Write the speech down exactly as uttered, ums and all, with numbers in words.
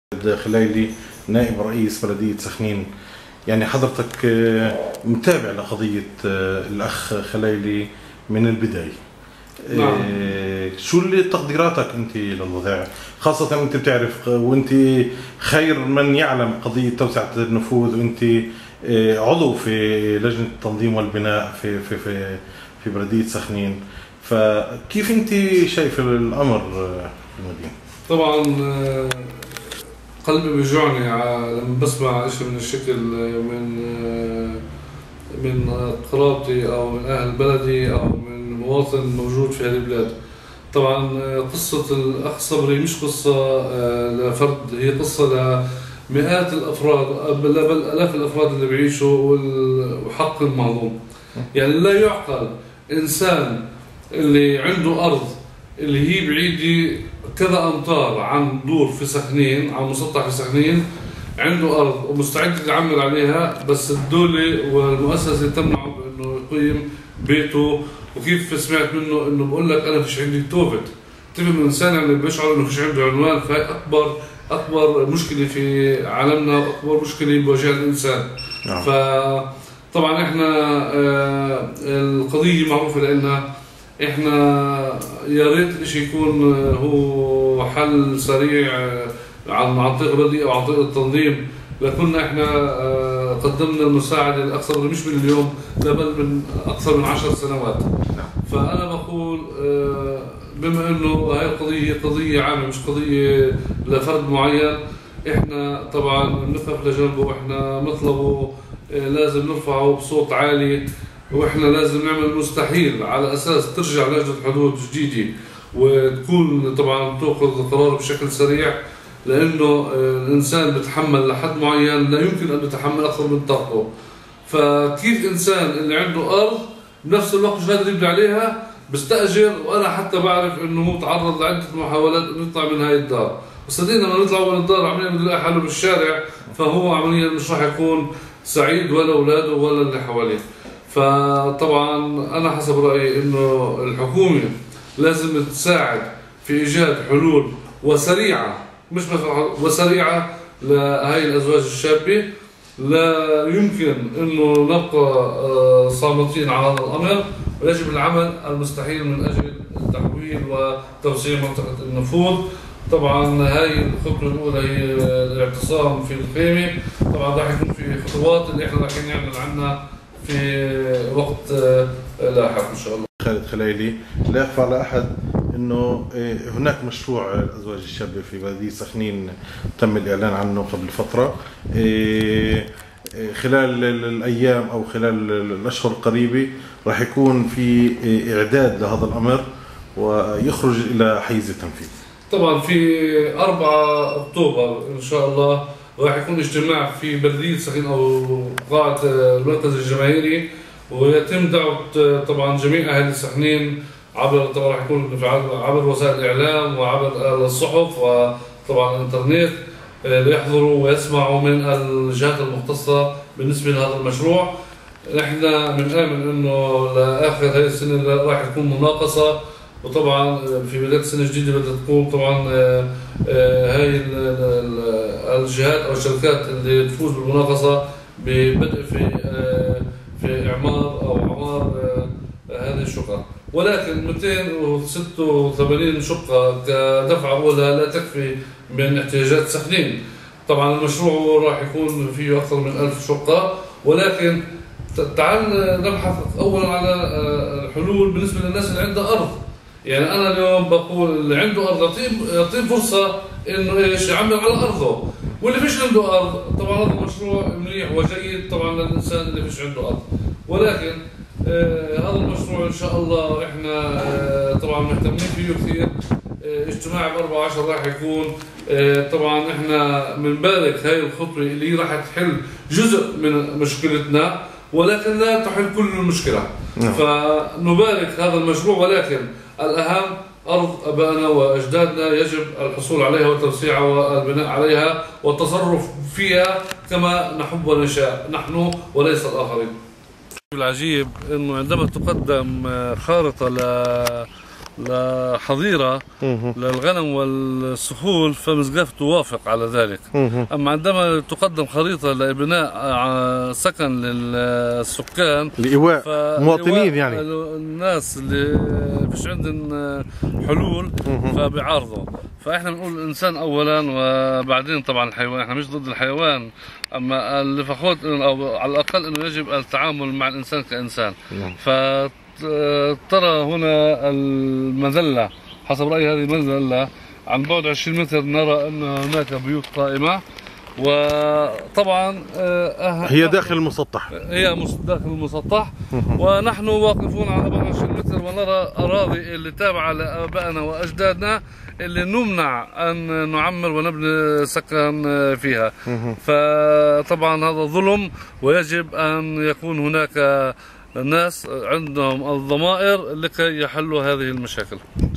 خلايلي نائب رئيس بلدية سخنين، يعني حضرتك متابع لقضية الأخ خلايلي من البداية. نعم. شو اللي تقديراتك أنت للوضع، خاصة أنت بتعرف وأنت خير من يعلم قضية توسعة النفوذ، وأنت عضو في لجنة التنظيم والبناء في في في في بلدية سخنين، فكيف أنت شايف الأمر في المدينة؟ طبعا قلبي بيوجعني لما بسمع شيء من الشكل من من قرابتي او من اهل بلدي او من مواطن موجود في هذه البلاد. طبعا قصه الاخ صبري مش قصه لفرد، هي قصه لمئات الافراد بل الاف الافراد اللي بيعيشوا وحق المهضوم. يعني لا يعقل انسان اللي عنده ارض اللي هي بعيده كذا امتار عن دور في سخنين، عن مسطح في سخنين، عنده ارض ومستعد يتعمل عليها، بس الدوله والمؤسسه تمنعه بانه يقيم بيته. وكيف سمعت منه انه بقول لك انا فيش عندي توفت، تفهم الانسان اللي بيشعر انه فيش عنده عنوان، فهي اكبر اكبر مشكله في عالمنا واكبر مشكله بواجهها الانسان. نعم. فطبعا احنا القضيه معروفه لنا، احنا يا ريت الشيء يكون هو حل سريع عن عن طريق البلديه او عن طريق التنظيم، لكنا احنا قدمنا المساعده لاكثر مش من اليوم، بل من اكثر من عشر سنوات. فانا بقول بما انه هاي القضيه قضيه عامه مش قضيه لفرد معين، احنا طبعا بنقف لجنبه، واحنا مطلبه لازم نرفعه بصوت عالي، واحنا لازم نعمل المستحيل على اساس ترجع لجنه حدود جديده وتكون طبعا تاخذ قرار بشكل سريع، لانه الانسان بتحمل لحد معين، لا يمكن ان يتحمل اكثر من طاقته. فكيف انسان اللي عنده ارض بنفس الوقت مش قادر يبني عليها بستاجر، وانا حتى بعرف انه هو تعرض لعده محاولات انه يطلع من هاي الدار، وصدقنا لما نطلع من الدار عمليا بده يلاقي حاله بالشارع، فهو عمليا مش راح يكون سعيد ولا اولاده ولا اللي حواليه. فطبعا انا حسب رايي انه الحكومه لازم تساعد في ايجاد حلول وسريعه، مش وسريعه لهي الازواج الشابه. لا يمكن انه نبقى صامتين على هذا الامر، ويجب العمل المستحيل من اجل التحويل وتوسيع منطقه النفوذ. طبعا هاي الخطوه الاولى هي الاعتصام في الخيمه، طبعا راح يكون في خطوات اللي احنا راح نعمل عنها في وقت لاحق ان شاء الله. خالد خلايلي، لا يخفى على احد انه هناك مشروع الازواج الشابه في بلديه سخنين تم الاعلان عنه قبل فتره، خلال الايام او خلال الاشهر القريبه راح يكون في اعداد لهذا الامر ويخرج الى حيز التنفيذ. طبعا في أربعة أكتوبر ان شاء الله راح يكون اجتماع في بلديه سخنين او قاعه المركز الجماهيري، ويتم دعوه طبعا جميع اهالي سخنين عبر، طبعا راح يكون عبر وسائل الاعلام وعبر الصحف وطبعا الانترنت ليحضروا ويسمعوا من الجهات المختصه بالنسبه لهذا المشروع. احنا بنآمن انه لاخر هذه السنه راح يكون مناقصه، وطبعا في بدايه السنه الجديده بدها تكون طبعا هاي الجهات او الشركات اللي تفوز بالمناقصه ببدء في في اعمار او اعمار هذه الشقق، ولكن مئتين وستة وثمانين شقه كدفعه اولى لا تكفي من احتياجات سخنين. طبعا المشروع راح يكون فيه اكثر من ألف شقه، ولكن تعال نبحث اولا على الحلول بالنسبه للناس اللي عندها ارض. يعني انا اليوم بقول اللي عنده ارض يعطيه يعطيه فرصه انه ايش يعمل على ارضه، واللي فيش عنده ارض طبعا هذا المشروع منيح وجيد طبعا للانسان اللي فيش عنده ارض، ولكن آه هذا المشروع ان شاء الله احنا آه طبعا مهتمين فيه كثير. آه اجتماع ب أربعة عشر راح يكون، آه طبعا احنا بنبارك هاي الخطوه اللي راح تحل جزء من مشكلتنا ولكن لا تحل كل المشكله. نعم. فنبارك هذا المشروع، ولكن الأهم أرض أبائنا وأجدادنا يجب الحصول عليها وتوسيعها والبناء عليها والتصرف فيها كما نحب ونشاء نحن وليس الآخرين. العجيب أنه عندما تقدم خارطة لحظيرة للغنم والسحول فمزقاف توافق على ذلك. أما عندما تقدم خريطة لبناء سكن للسكان لإيواء مواطنين، يعني الناس اللي فيش عندهم حلول فبيعارضوا. فإحنا بنقول الإنسان أولا وبعدين طبعا الحيوان. إحنا مش ضد الحيوان، أما اللي أو على الأقل أنه يجب التعامل مع الإنسان كإنسان. فترى هنا المذلة، حسب رأيي هذه المذلة عن بعد عشرين متر نرى أن هناك بيوت قائمة، وطبعا هي داخل المسطح، هي داخل المسطح، ونحن واقفون على بعد عشرين متر ونرى أراضي اللي تابعة لآبائنا وأجدادنا اللي نمنع أن نعمر ونبني سكن فيها. فطبعا هذا ظلم، ويجب أن يكون هناك ناس عندهم الضمائر لكي يحلوا هذه المشاكل.